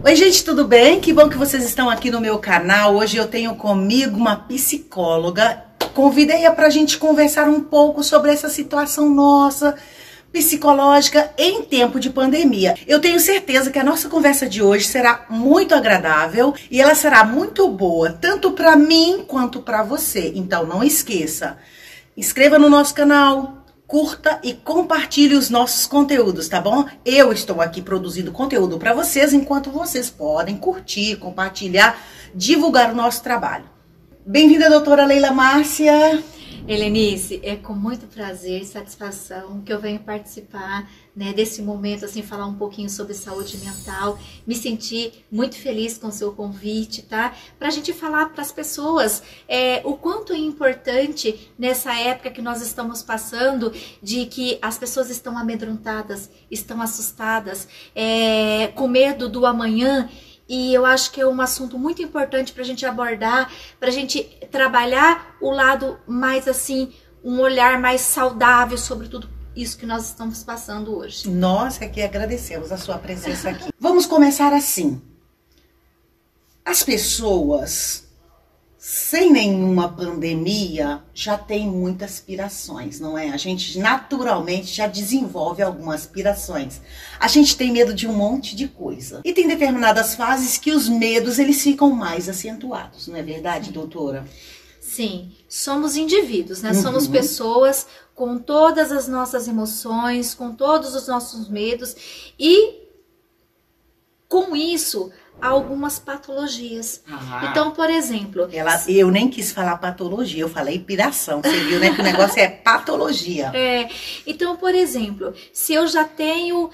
Oi gente, tudo bem? Que bom que vocês estão aqui no meu canal. Hoje eu tenho comigo uma psicóloga. Convidei-a para a gente conversar um pouco sobre essa situação nossa, psicológica em tempo de pandemia. Eu tenho certeza que a nossa conversa de hoje será muito agradável e ela será muito boa, tanto para mim quanto para você. Então não esqueça, inscreva no nosso canal, curta e compartilhe os nossos conteúdos, tá bom? Eu estou aqui produzindo conteúdo para vocês, enquanto vocês podem curtir, compartilhar, divulgar o nosso trabalho. Bem-vinda, doutora Leila Márcia. Helenice, é com muito prazer e satisfação que eu venho participar, né, desse momento, assim, falar um pouquinho sobre saúde mental. Me senti muito feliz com o seu convite, tá? Pra gente falar para as pessoas o quanto é importante nessa época que nós estamos passando, de que as pessoas estão amedrontadas, estão assustadas, com medo do amanhã. E eu acho que é um assunto muito importante para a gente abordar, para a gente trabalhar o lado mais assim, um olhar mais saudável sobre tudo isso que nós estamos passando hoje. Nós é que agradecemos a sua presença aqui. Vamos começar assim. As pessoas, sem nenhuma pandemia, já têm muitas aspirações, não é? A gente naturalmente já desenvolve algumas aspirações. A gente tem medo de um monte de coisa. E tem determinadas fases que os medos eles ficam mais acentuados, não é verdade, doutora? Sim, somos indivíduos, né? Somos pessoas com todas as nossas emoções, com todos os nossos medos e com isso algumas patologias. Então, por exemplo... Eu nem quis falar patologia, eu falei piração. Você viu, né? Que o negócio é patologia. Então, por exemplo, se eu já tenho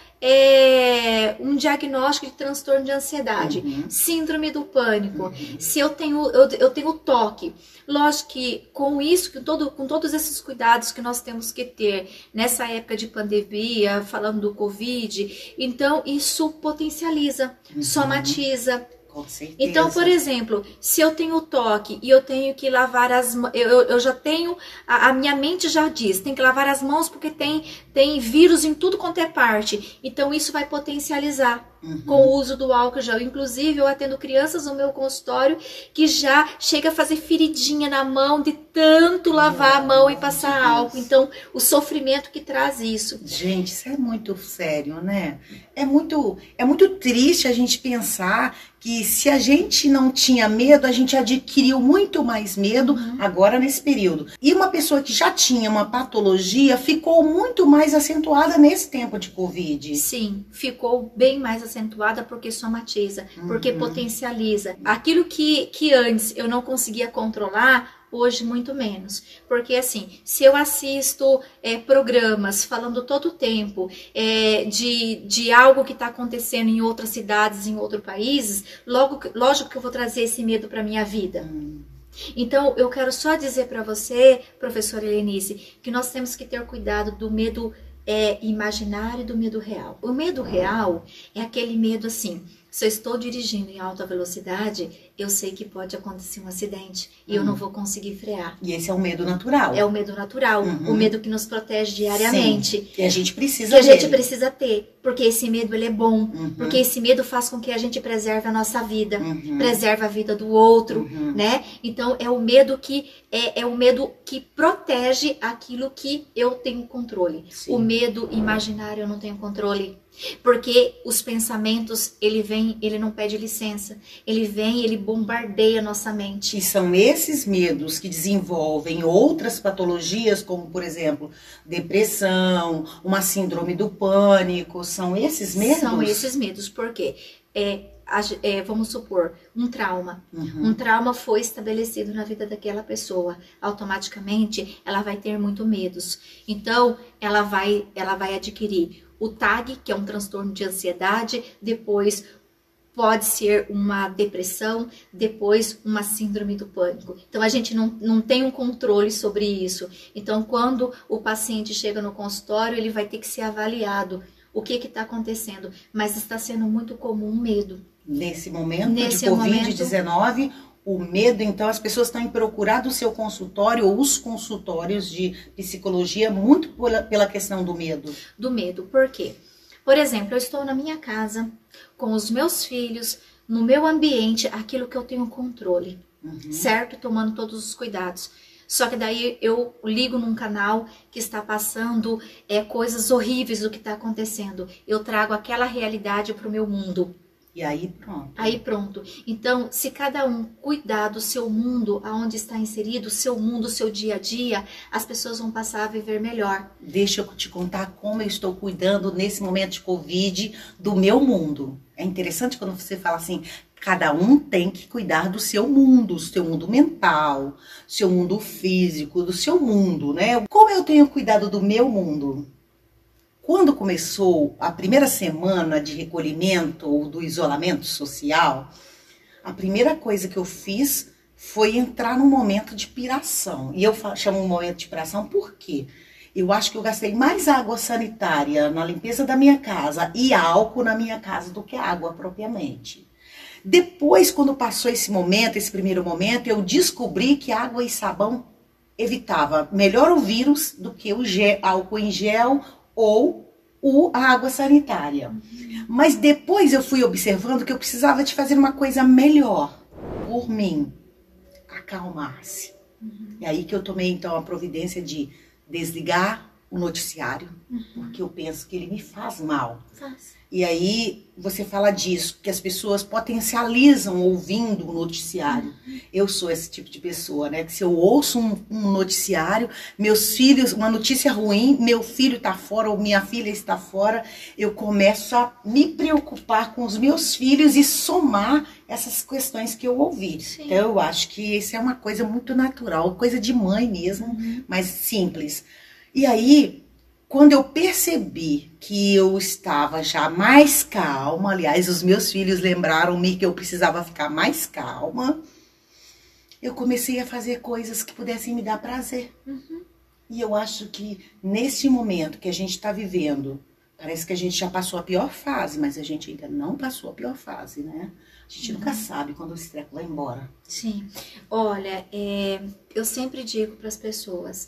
um diagnóstico de transtorno de ansiedade, síndrome do pânico, se eu tenho toque, lógico que com isso, com todos esses cuidados que nós temos que ter nessa época de pandemia, falando do Covid, então isso potencializa, somatiza. Com certeza. Então, por exemplo, se eu tenho toque e eu tenho que lavar as mãos, eu já tenho, a minha mente já diz, tem que lavar as mãos porque tem vírus em tudo quanto é parte. Então, isso vai potencializar com o uso do álcool gel. Inclusive, eu atendo crianças no meu consultório que já chega a fazer feridinha na mão de tanto lavar a mão e passar álcool. Então, o sofrimento que traz isso. Gente, isso é muito sério, né? É muito triste a gente pensar que se a gente não tinha medo, a gente adquiriu muito mais medo agora nesse período. E uma pessoa que já tinha uma patologia ficou muito mais acentuada nesse tempo de Covid. Sim, ficou bem mais acentuada porque somatiza, porque potencializa. Aquilo que antes eu não conseguia controlar, hoje muito menos, porque assim, se eu assisto programas falando todo o tempo de algo que está acontecendo em outras cidades, em outros países, lógico que eu vou trazer esse medo para minha vida. Então, eu quero só dizer para você, professora Helenice, que nós temos que ter cuidado do medo imaginário e do medo real. O medo real é aquele medo assim, se eu estou dirigindo em alta velocidade, eu sei que pode acontecer um acidente e eu não vou conseguir frear. E esse é o medo natural. É o medo natural, o medo que nos protege diariamente. Sim, que a gente precisa Que a gente precisa ter, porque esse medo ele é bom, porque esse medo faz com que a gente preserve a nossa vida, preserve a vida do outro, né? Então é o medo que é o medo que protege aquilo que eu tenho controle. Sim. O medo imaginário eu não tenho controle. Porque os pensamentos, ele não pede licença. Ele vem, ele bombardeia a nossa mente. E são esses medos que desenvolvem outras patologias, como, por exemplo, depressão, uma síndrome do pânico. São esses medos? São esses medos, porque vamos supor, um trauma. Um trauma foi estabelecido na vida daquela pessoa. Automaticamente, ela vai ter muito medos. Então, ela vai adquirir o TAG, que é um transtorno de ansiedade, depois pode ser uma depressão, depois uma síndrome do pânico. Então, a gente não tem um controle sobre isso. Então, quando o paciente chega no consultório, ele vai ter que ser avaliado. O que está acontecendo? Mas está sendo muito comum o medo. Nesse momento de Covid-19, o medo, então, as pessoas estão procurando o seu consultório ou os consultórios de psicologia muito pela questão do medo. Do medo, por quê? Por exemplo, eu estou na minha casa, com os meus filhos, no meu ambiente, aquilo que eu tenho controle, certo? Tomando todos os cuidados. Só que daí eu ligo num canal que está passando coisas horríveis do que está acontecendo. Eu trago aquela realidade para o meu mundo. E aí pronto. Aí pronto. Então, se cada um cuidar do seu mundo, aonde está inserido, o seu mundo, o seu dia a dia, as pessoas vão passar a viver melhor. Deixa eu te contar como eu estou cuidando nesse momento de Covid do meu mundo. É interessante quando você fala assim, cada um tem que cuidar do seu mundo mental, seu mundo físico, do seu mundo, né? Como eu tenho cuidado do meu mundo? Quando começou a primeira semana de recolhimento ou do isolamento social, a primeira coisa que eu fiz foi entrar num momento de piração. E eu chamo um momento de piração por quê? Eu acho que eu gastei mais água sanitária na limpeza da minha casa e álcool na minha casa do que água propriamente. Depois, quando passou esse momento, esse primeiro momento, eu descobri que água e sabão evitava melhor o vírus do que o álcool em gel ou a água sanitária. Mas depois eu fui observando que eu precisava de fazer uma coisa melhor por mim, acalmar-se. E aí que eu tomei então a providência de desligar o noticiário, porque eu penso que ele me faz mal. E aí você fala disso, que as pessoas potencializam ouvindo o noticiário. Eu sou esse tipo de pessoa, né? Que se eu ouço um noticiário, meus filhos, uma notícia ruim, meu filho está fora ou minha filha está fora, eu começo a me preocupar com os meus filhos e somar essas questões que eu ouvi. Sim. Então eu acho que isso é uma coisa muito natural, coisa de mãe mesmo, mas simples. E aí, quando eu percebi que eu estava já mais calma, aliás, os meus filhos lembraram-me que eu precisava ficar mais calma, eu comecei a fazer coisas que pudessem me dar prazer. E eu acho que nesse momento que a gente está vivendo, parece que a gente já passou a pior fase, mas a gente ainda não passou a pior fase, né? A gente nunca sabe quando esse treco vai embora. Sim. Olha, eu sempre digo para as pessoas,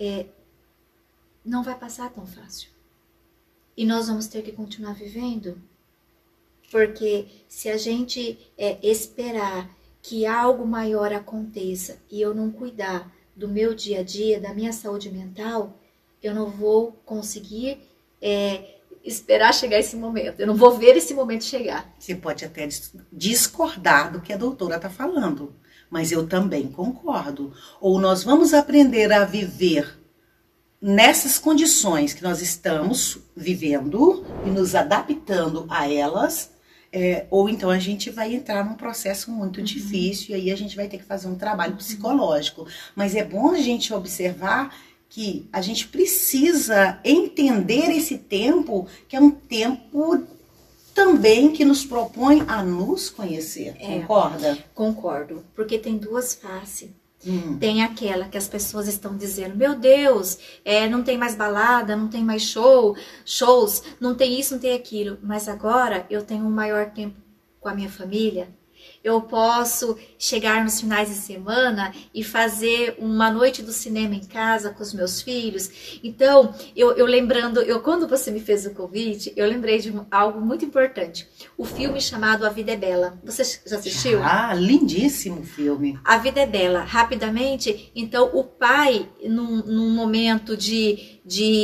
não vai passar tão fácil. E nós vamos ter que continuar vivendo. Porque se a gente esperar que algo maior aconteça e eu não cuidar do meu dia a dia, da minha saúde mental, eu não vou conseguir esperar chegar esse momento. Eu não vou ver esse momento chegar. Você pode até discordar do que a doutora está falando, mas eu também concordo. Ou nós vamos aprender a viver nessas condições que nós estamos vivendo e nos adaptando a elas, ou então a gente vai entrar num processo muito difícil e aí a gente vai ter que fazer um trabalho psicológico. Mas é bom a gente observar que a gente precisa entender esse tempo, que é um tempo também que nos propõe a nos conhecer. Concorda? Concordo, porque tem duas faces. Tem aquela que as pessoas estão dizendo, meu Deus, não tem mais balada, não tem mais shows, não tem isso, não tem aquilo. Mas agora eu tenho um maior tempo com a minha família. Eu posso chegar nos finais de semana e fazer uma noite do cinema em casa com os meus filhos. Então, quando você me fez o convite, eu lembrei de algo muito importante. O filme chamado A Vida é Bela. Você já assistiu? Ah, lindíssimo filme. A Vida é Bela. Rapidamente, então, o pai, num momento de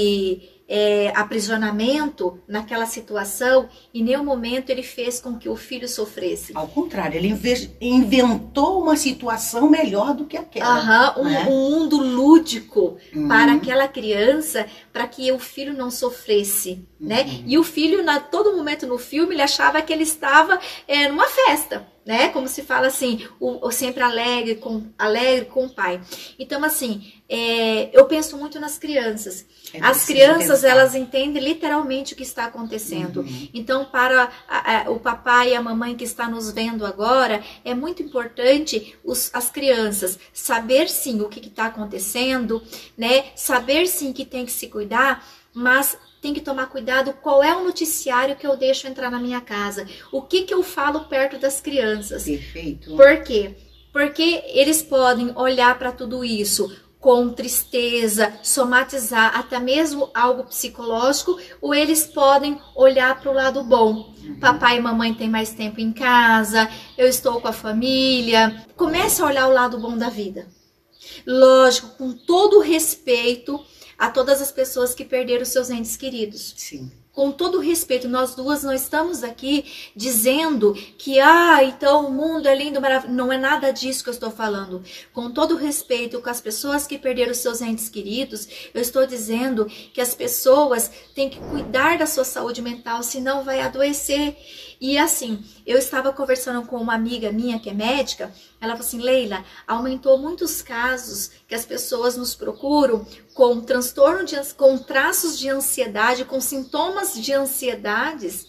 aprisionamento naquela situação, em nenhum momento ele fez com que o filho sofresse. Ao contrário, ele inventou uma situação melhor do que aquela. Um mundo lúdico para aquela criança, para que o filho não sofresse, né? E o filho, todo momento no filme, ele achava que ele estava numa festa, né? Como se fala assim, sempre alegre com o pai. Então, assim, eu penso muito nas crianças. As crianças, elas entendem literalmente o que está acontecendo. Então, para o papai e a mamãe que está nos vendo agora, é muito importante as crianças saber sim o que está acontecendo, né? Saber sim que tem que se cuidar, mas tem que tomar cuidado qual é o noticiário que eu deixo entrar na minha casa. O que eu falo perto das crianças. Perfeito. Por quê? Porque eles podem olhar para tudo isso com tristeza, somatizar até mesmo algo psicológico, ou eles podem olhar para o lado bom. Papai e mamãe têm mais tempo em casa, eu estou com a família. Comece a olhar o lado bom da vida. Lógico, com todo o respeito a todas as pessoas que perderam seus entes queridos. Sim. Com todo o respeito, nós duas não estamos aqui dizendo que, então o mundo é lindo, maravilhoso. Não é nada disso que eu estou falando. Com todo o respeito com as pessoas que perderam seus entes queridos, eu estou dizendo que as pessoas têm que cuidar da sua saúde mental, senão vai adoecer. E assim, eu estava conversando com uma amiga minha que é médica, ela falou assim, Leila, aumentou muitos casos que as pessoas nos procuram com com traços de ansiedade, com sintomas de ansiedades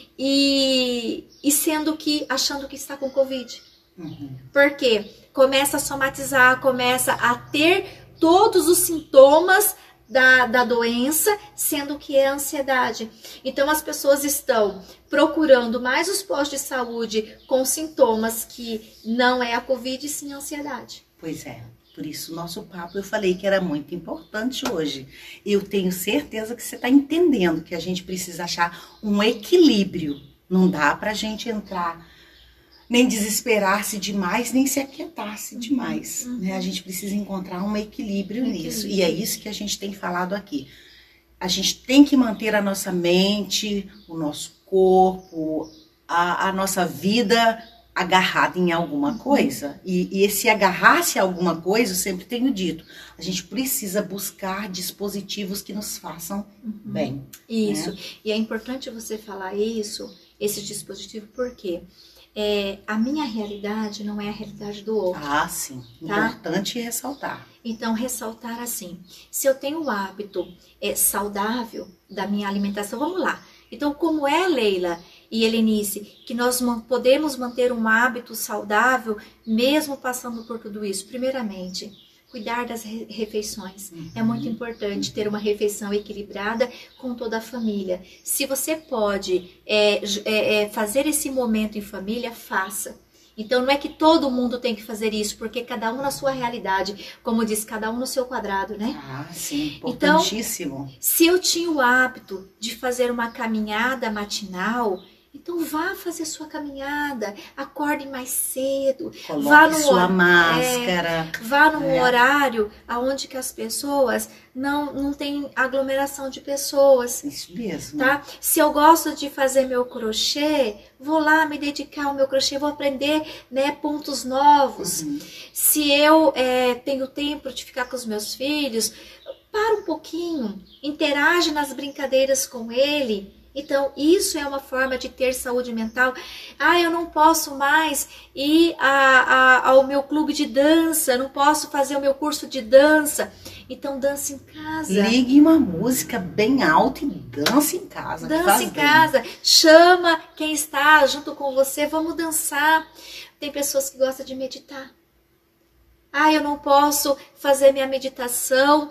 e achando que está com Covid. Por quê? Começa a somatizar, começa a ter todos os sintomas da doença, sendo que é ansiedade. Então as pessoas estão procurando mais os postos de saúde com sintomas que não é a Covid, sim a ansiedade. Pois é, por isso o nosso papo eu falei que era muito importante hoje. Eu tenho certeza que você está entendendo que a gente precisa achar um equilíbrio. Não dá pra gente entrar, nem desesperar-se demais, nem se aquietar-se demais. Né? A gente precisa encontrar um equilíbrio nisso. E é isso que a gente tem falado aqui. A gente tem que manter a nossa mente, o nosso corpo, a nossa vida agarrada em alguma coisa. E esse agarrar-se a alguma coisa, eu sempre tenho dito, a gente precisa buscar dispositivos que nos façam bem. Isso. Né? E é importante você falar isso, esse dispositivo, por quê? A minha realidade não é a realidade do outro. Ah, sim. Tá? Importante ressaltar. Então, ressaltar assim, se eu tenho o hábito saudável da minha alimentação, vamos lá. Então, como é, Leila e Helenice, que nós podemos manter um hábito saudável mesmo passando por tudo isso? Primeiramente, cuidar das refeições. É muito importante ter uma refeição equilibrada com toda a família. Se você pode fazer esse momento em família, faça. Então não é que todo mundo tem que fazer isso, porque cada um na sua realidade, como diz, cada um no seu quadrado, né? Ah, sim, importantíssimo. Então, se eu tinha o hábito de fazer uma caminhada matinal, então vá fazer sua caminhada, acorde mais cedo, Coloque vá no sua máscara. Vá num horário onde que as pessoas não tem aglomeração de pessoas. Isso mesmo. Tá? Se eu gosto de fazer meu crochê, vou lá me dedicar ao meu crochê, vou aprender, né, pontos novos. Se eu tenho tempo de ficar com os meus filhos, para um pouquinho, interage nas brincadeiras com ele. Então, isso é uma forma de ter saúde mental. Eu não posso mais ir ao meu clube de dança, não posso fazer o meu curso de dança. Então, dance em casa. Ligue uma música bem alta e dance em casa. Dance em casa. Chama quem está junto com você, vamos dançar. Tem pessoas que gostam de meditar. Eu não posso fazer minha meditação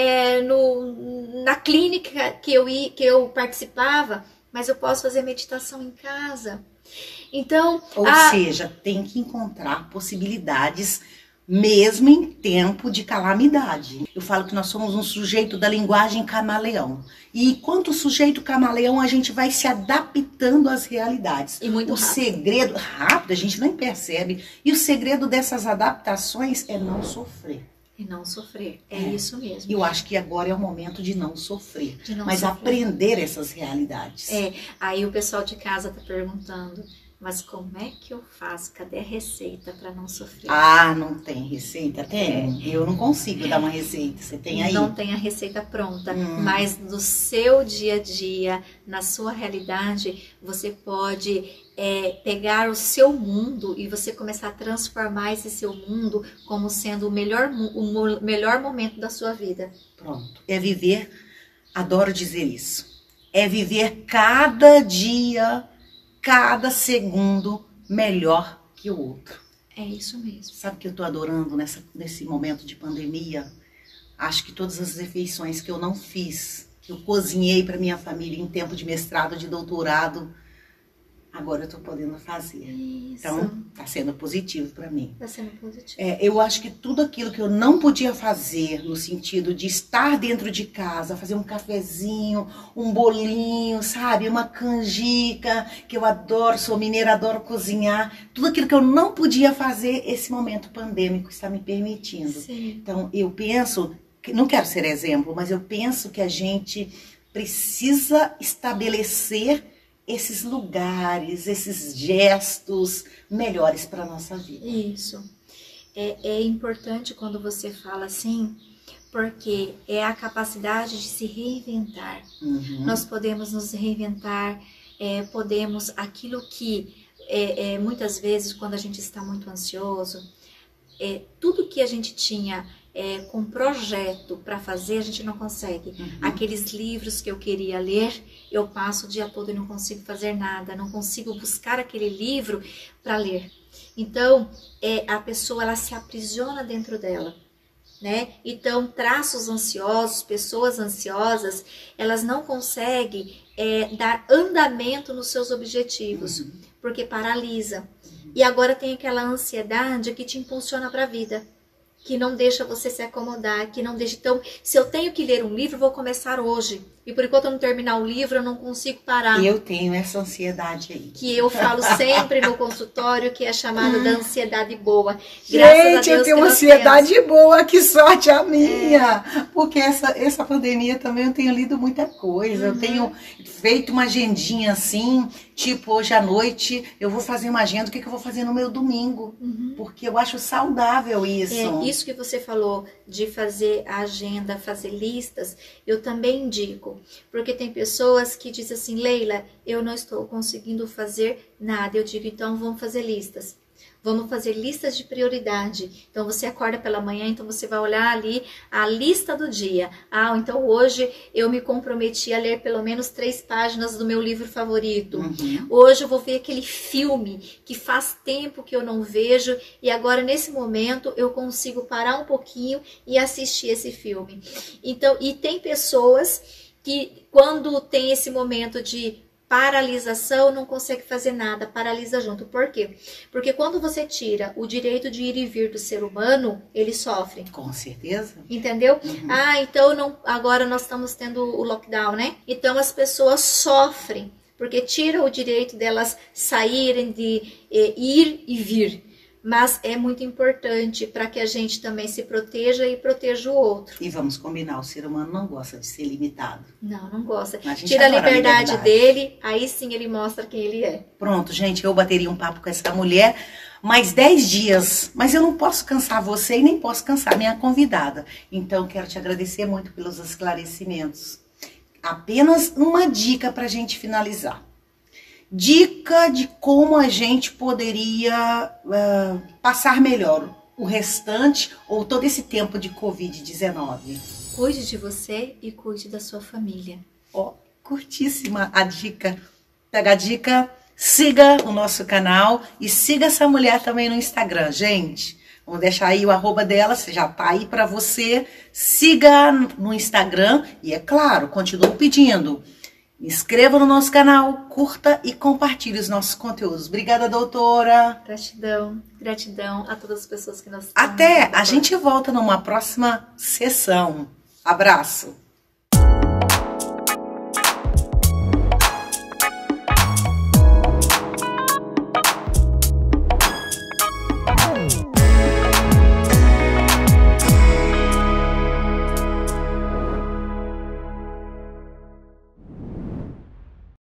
na clínica que eu participava, mas eu posso fazer meditação em casa. Então, ou seja, tem que encontrar possibilidades mesmo em tempo de calamidade. Eu falo que nós somos um sujeito da linguagem camaleão. E enquanto sujeito camaleão, a gente vai se adaptando às realidades. E muito rápido. Segredo, rápido, a gente nem percebe. E o segredo dessas adaptações é não sofrer. E não sofrer, é isso mesmo. Eu acho que agora é o momento de não sofrer. Mas sofrer. aprender essas realidades. Aí o pessoal de casa tá perguntando, mas como é que eu faço? Cadê a receita para não sofrer? Não tem receita? Tem? Eu não consigo dar uma receita. Você tem aí? Não tem a receita pronta, mas no seu dia a dia, na sua realidade, você pode pegar o seu mundo e você começar a transformar esse seu mundo como sendo o melhor momento da sua vida. Pronto. É viver, adoro dizer isso, é viver cada dia, cada segundo melhor que o outro. É isso mesmo. Sabe o que eu tô adorando nesse momento de pandemia? Acho que todas as refeições que eu não fiz, que eu cozinhei para minha família em tempo de mestrado, de doutorado, agora eu tô podendo fazer. Isso. Então, tá sendo positivo para mim. Tá sendo positivo. Eu acho que tudo aquilo que eu não podia fazer, no sentido de estar dentro de casa, fazer um cafezinho, um bolinho, sabe? Uma canjica, que eu adoro, sou mineira, adoro cozinhar. Tudo aquilo que eu não podia fazer, esse momento pandêmico está me permitindo. Sim. Então, eu penso, não quero ser exemplo, mas eu penso que a gente precisa estabelecer esses lugares, esses gestos melhores para a nossa vida. Isso. É importante quando você fala assim, porque é a capacidade de se reinventar. Uhum. Nós podemos nos reinventar, podemos, aquilo que muitas vezes quando a gente está muito ansioso, tudo que a gente tinha com projeto para fazer, a gente não consegue. Uhum. Aqueles livros que eu queria ler, eu passo o dia todo e não consigo fazer nada, não consigo buscar aquele livro para ler. Então, a pessoa ela se aprisiona dentro dela, né? Então, traços ansiosos, pessoas ansiosas, elas não conseguem dar andamento nos seus objetivos, Uhum. porque paralisa. E agora tem aquela ansiedade que te impulsiona para a vida, que não deixa você se acomodar, que não deixa... Então, se eu tenho que ler um livro, vou começar hoje. E por enquanto eu não terminar o livro, eu não consigo parar. Eu tenho essa ansiedade aí. Que eu falo sempre no consultório, que é chamada da ansiedade boa. Gente, eu tenho uma ansiedade boa, que sorte a minha! Porque essa pandemia também eu tenho lido muita coisa. Eu tenho feito uma agendinha assim, tipo, hoje à noite eu vou fazer uma agenda, o que eu vou fazer no meu domingo. Porque eu acho saudável isso. Isso que você falou de fazer a agenda, fazer listas, eu também indico. Porque tem pessoas que dizem assim, Leila, eu não estou conseguindo fazer nada. Eu digo, então vamos fazer listas. Vamos fazer listas de prioridade. Então você acorda pela manhã, então você vai olhar ali a lista do dia. Ah, então hoje eu me comprometi a ler pelo menos 3 páginas do meu livro favorito. Hoje eu vou ver aquele filme que faz tempo que eu não vejo e agora nesse momento eu consigo parar um pouquinho e assistir esse filme. Então, e tem pessoas que quando tem esse momento de paralisação, não consegue fazer nada, paralisa junto. Por quê? Porque quando você tira o direito de ir e vir do ser humano, ele sofre. Com certeza. Entendeu? Então não, agora nós estamos tendo o lockdown, né? Então as pessoas sofrem, porque tira o direito delas saírem, de ir e vir. Mas é muito importante para que a gente também se proteja e proteja o outro. E vamos combinar, o ser humano não gosta de ser limitado. Não gosta. Tira a liberdade dele, aí sim ele mostra quem ele é. Pronto, gente, eu bateria um papo com essa mulher mais 10 dias, mas eu não posso cansar você e nem posso cansar minha convidada. Então, quero te agradecer muito pelos esclarecimentos. Apenas uma dica para a gente finalizar. Dica de como a gente poderia passar melhor o restante ou todo esse tempo de Covid-19. Cuide de você e cuide da sua família. Curtíssima a dica. Pega a dica, siga o nosso canal e siga essa mulher também no Instagram, gente. Vamos deixar aí o arroba dela, já tá aí para você. Siga no Instagram e, é claro, continuo pedindo. Inscreva no nosso canal, curta e compartilhe os nossos conteúdos. Obrigada, doutora. Gratidão a todas as pessoas que nós Até, a gente volta numa próxima sessão. Abraço.